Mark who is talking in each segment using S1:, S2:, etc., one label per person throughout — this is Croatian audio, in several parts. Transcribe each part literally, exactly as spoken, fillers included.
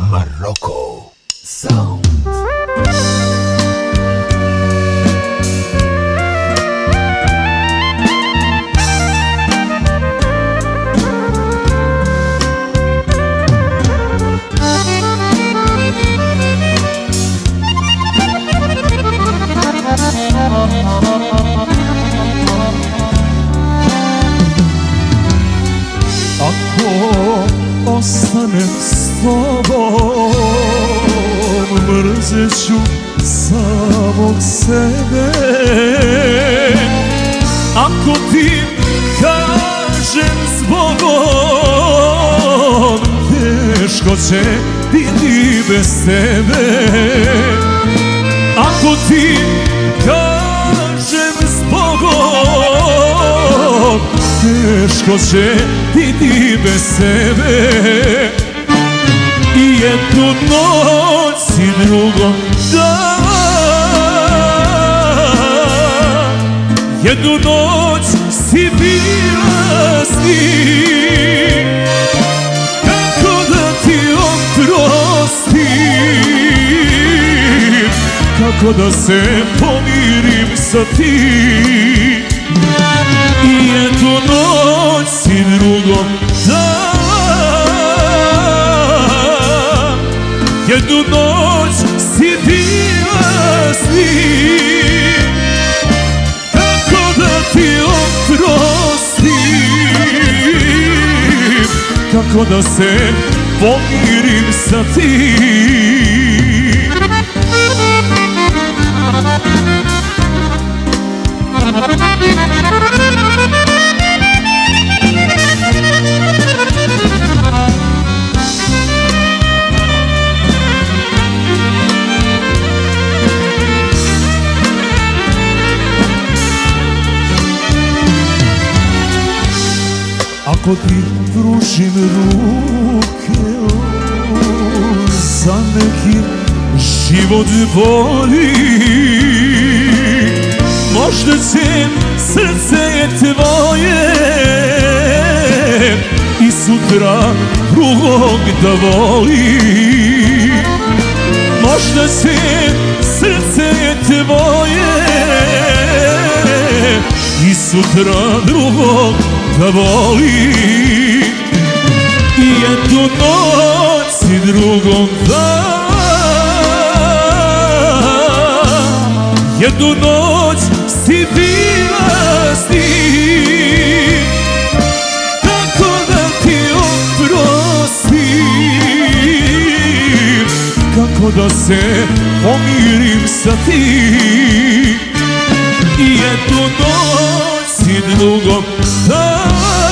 S1: Morocco Sound.
S2: Ako ostanem s tobom, mrzet ću samog sebe. Ako ti kažem zbogom, teško će biti bez tebe. Ako ti kažem zbogom, teško će biti bez sebe. I jednu noć i drugo dan, jednu noć si bila s njim. Kako da ti oprostim, kako da se pomirim sa tim. I jednu noć i drugo dan, jednu noć si bila s njim. Kako da ti oprostim, kako da se pomirim sa tim. Ako ti pružim ruke za neki život bolji, možda će srce tvoje i sutra drugog da voli. Možda će srce tvoje i sutra drugog da voli. I jednu noć i drugom dan, jednu noć si bila s njim. Kako da ti oprostim, kako da se pomirim sa tim. I jednu noć i drugom dan,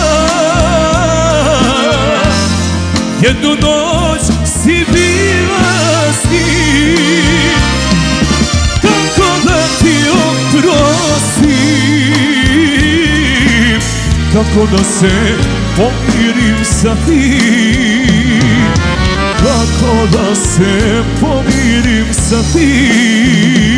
S2: jednu noć si bila s njim. Kako da ti oprostim, kako da se pomirim sa tim. Kako da se pomirim sa tim.